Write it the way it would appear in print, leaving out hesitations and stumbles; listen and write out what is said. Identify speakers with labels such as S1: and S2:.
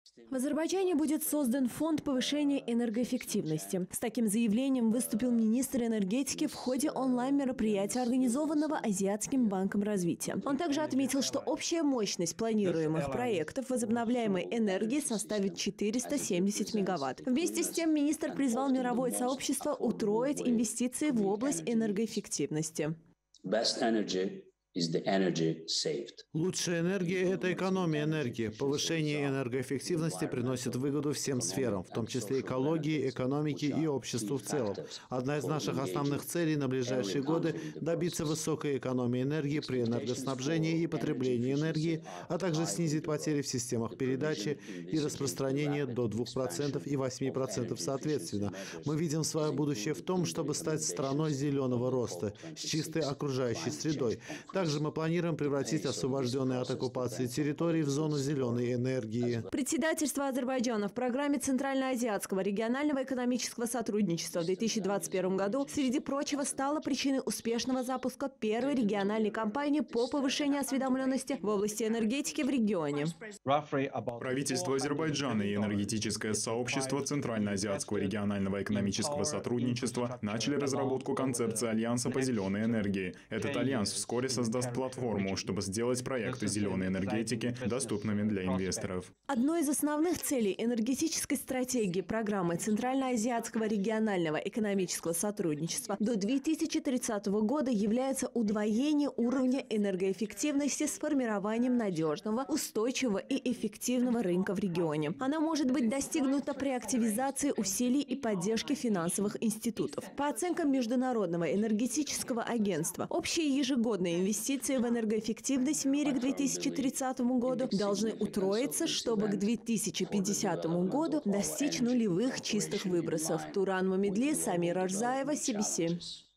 S1: В Азербайджане будет создан фонд повышения энергоэффективности. С таким заявлением выступил министр энергетики в ходе онлайн-мероприятия, организованного Азиатским банком развития. Он также отметил, что общая мощность планируемых проектов возобновляемой энергии составит 470 мегаватт. Вместе с тем министр призвал мировое сообщество утроить инвестиции в область энергоэффективности.
S2: Лучшая энергия – это экономия энергии. Повышение энергоэффективности приносит выгоду всем сферам, в том числе экологии, экономике и обществу в целом. Одна из наших основных целей на ближайшие годы – добиться высокой экономии энергии при энергоснабжении и потреблении энергии, а также снизить потери в системах передачи и распространения до 2% и 8% соответственно. Мы видим свое будущее в том, чтобы стать страной зеленого роста, с чистой окружающей средой. Также мы планируем превратить освобожденные от оккупации территории в зону зеленой энергии.
S1: Председательство Азербайджана в программе Центральноазиатского регионального экономического сотрудничества в 2021 году, среди прочего, стало причиной успешного запуска первой региональной кампании по повышению осведомленности в области энергетики в регионе.
S3: Правительство Азербайджана и энергетическое сообщество Центральноазиатского регионального экономического сотрудничества начали разработку концепции Альянса по зеленой энергии. Этот альянс вскоре создаст платформу, чтобы сделать проекты зеленой энергетики доступными для инвесторов.
S1: Одной из основных целей энергетической стратегии программы Центральноазиатского регионального экономического сотрудничества до 2030 года является удвоение уровня энергоэффективности с формированием надежного, устойчивого и эффективного рынка в регионе. Она может быть достигнута при активизации усилий и поддержке финансовых институтов. По оценкам Международного энергетического агентства, общие ежегодные инвестиции в энергоэффективность в мире к 2030 году должны утроиться, чтобы к 2050 году достичь нулевых чистых выбросов. Туран Мамедли, Самир Арзаева, CBC.